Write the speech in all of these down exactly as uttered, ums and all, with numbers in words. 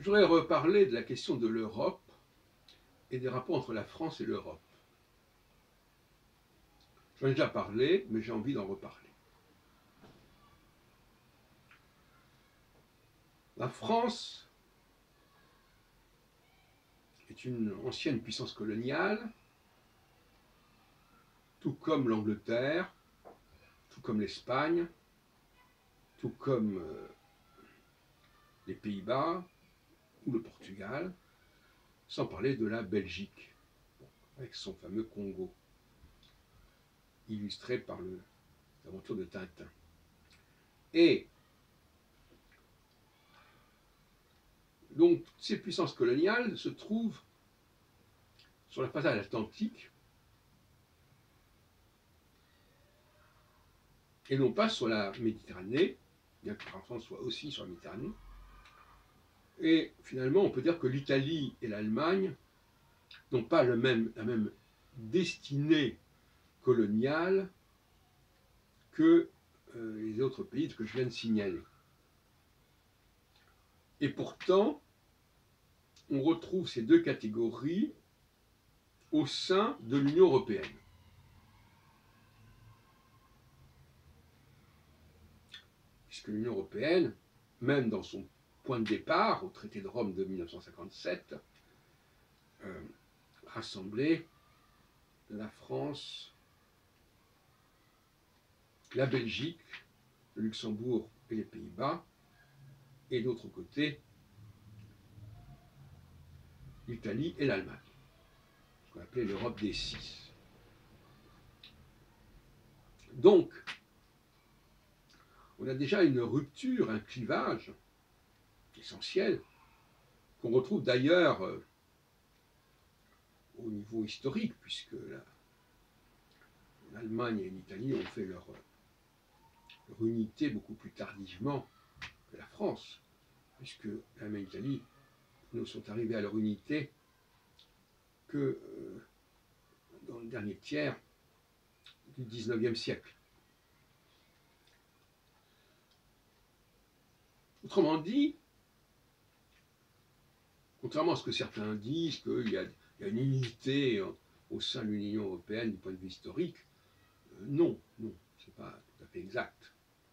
voudrais reparler de la question de l'Europe et des rapports entre la France et l'Europe. J'en ai déjà parlé, mais j'ai envie d'en reparler. La France est une ancienne puissance coloniale, tout comme l'Angleterre, tout comme l'Espagne, tout comme euh, les Pays-Bas ou le Portugal, sans parler de la Belgique, avec son fameux Congo, illustré par l'aventure de Tintin. Et donc, ces puissances coloniales se trouvent sur la façade atlantique et non pas sur la Méditerranée, bien que la France soit aussi sur la Méditerranée. Et finalement, on peut dire que l'Italie et l'Allemagne n'ont pas le même, la même destinée coloniale que euh, les autres pays que je viens de signaler. Et pourtant, on retrouve ces deux catégories au sein de l'Union européenne. Puisque l'Union européenne, même dans son point de départ, au traité de Rome de mille neuf cent cinquante-sept, euh, rassemblait la France, la Belgique, le Luxembourg et les Pays-Bas, et d'autre côté, l'Italie et l'Allemagne, ce qu'on appelait l'Europe des six. Donc, on a déjà une rupture, un clivage essentiel, qu'on retrouve d'ailleurs euh, au niveau historique, puisque l'Allemagne et l'Italie ont fait leur, leur unité beaucoup plus tardivement que la France, puisque l'Allemagne et l'Italie ne sont arrivés à leur unité que euh, dans le dernier tiers du dix-neuvième siècle. Autrement dit, contrairement à ce que certains disent, qu'il y a, il y a une unité au sein de l'Union européenne du point de vue historique, euh, non, non, ce n'est pas tout à fait exact.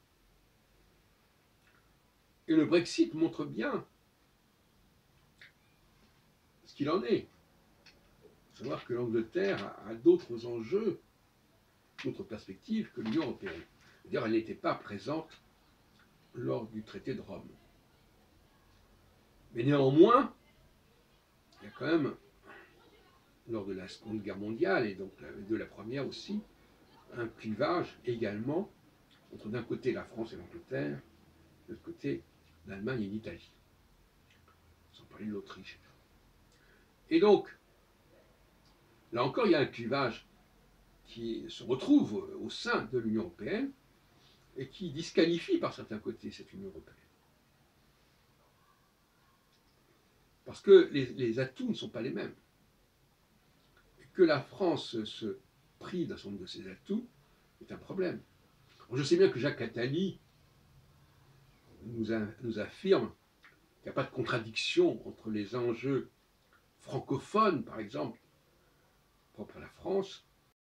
Et le Brexit montre bien ce qu'il en est. Il faut savoir que l'Angleterre a, a d'autres enjeux, d'autres perspectives que l'Union européenne. C'est-à-dire, elle n'était pas présente lors du traité de Rome. Mais néanmoins, il y a quand même, lors de la Seconde Guerre mondiale, et donc de la Première aussi, un clivage également entre d'un côté la France et l'Angleterre, de l'autre côté l'Allemagne et l'Italie, sans parler de l'Autriche. Et donc, là encore, il y a un clivage qui se retrouve au sein de l'Union européenne et qui disqualifie par certains côtés cette Union européenne. Parce que les, les atouts ne sont pas les mêmes. Et que la France se prive d'un certain nombre de ses atouts est un problème. Alors je sais bien que Jacques Attali nous, a, nous affirme qu'il n'y a pas de contradiction entre les enjeux francophones, par exemple, propres à la France,